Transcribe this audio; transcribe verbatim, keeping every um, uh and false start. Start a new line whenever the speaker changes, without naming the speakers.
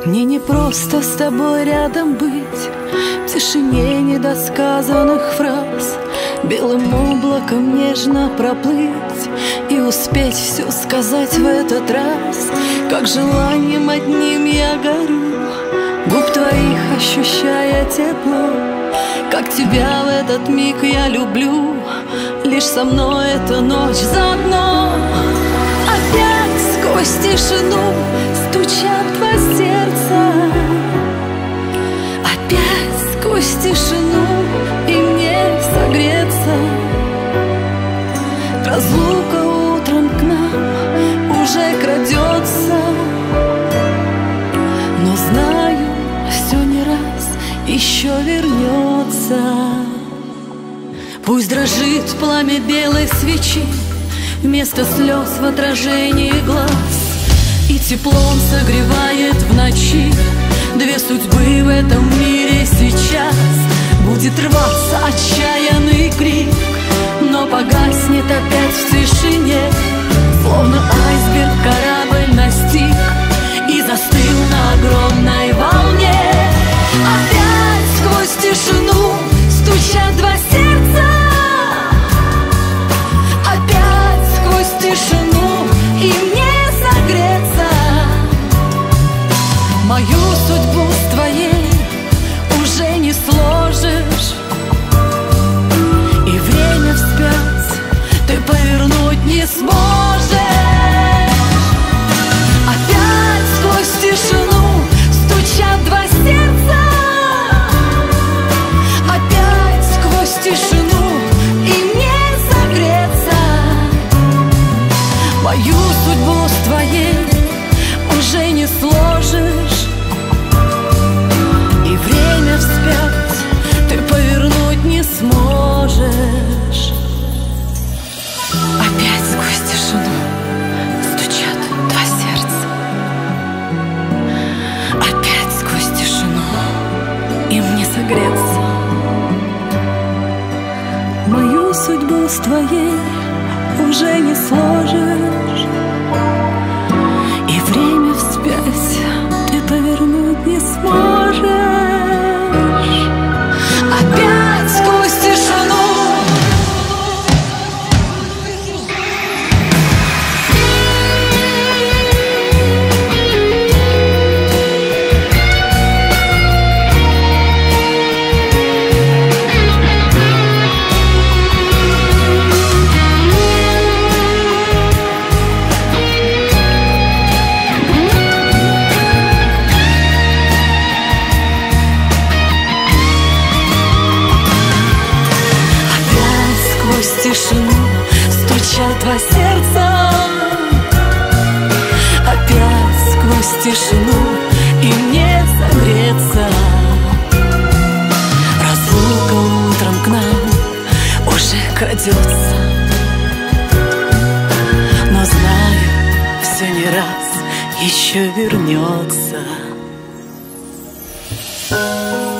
Мне не просто с тобой рядом быть, в тишине недосказанных фраз, белым облаком нежно проплыть и успеть все сказать в этот раз. Как желанием одним я горю, губ твоих ощущая тепло. Как тебя в этот миг я люблю, лишь со мной эта ночь заодно. Опять сквозь тишину стучат два сердца, опять сквозь тишину и мне согреться. Разлука утром к нам уже крадется, но знаю, все не раз еще вернется. Пусть дрожит пламя белой свечи вместо слез в отражении глаз, и теплом согревает в ночи две судьбы в этом мире сейчас. Будет рваться отчаянный крик, но погаснет опять в тишине. Словно айсберг корабль настиг и застыл на огромной волне. Опять сквозь тишину стучат два сердца, опять сквозь тишину и мне согреться. Мою судьбу с твоей уже не сложишь, и время вспять ты повернуть не сможешь. Опять сквозь тишину стучат два сердца, опять сквозь тишину и мне согреться. Мою судьбу с твоей уже не сложишь, и время вспять ты повернуть не сможешь. Опять сквозь тишину стучат два сердца, опять сквозь тишину им не согреться. Мою судьбу с твоей уже не сложишь, и время вспять ты повернуть не сможешь. Опять сквозь тишину тишину стучат два сердца, опять сквозь тишину и мне согреться. Разлука утром к нам уже крадется, но знаю, все не раз еще вернется.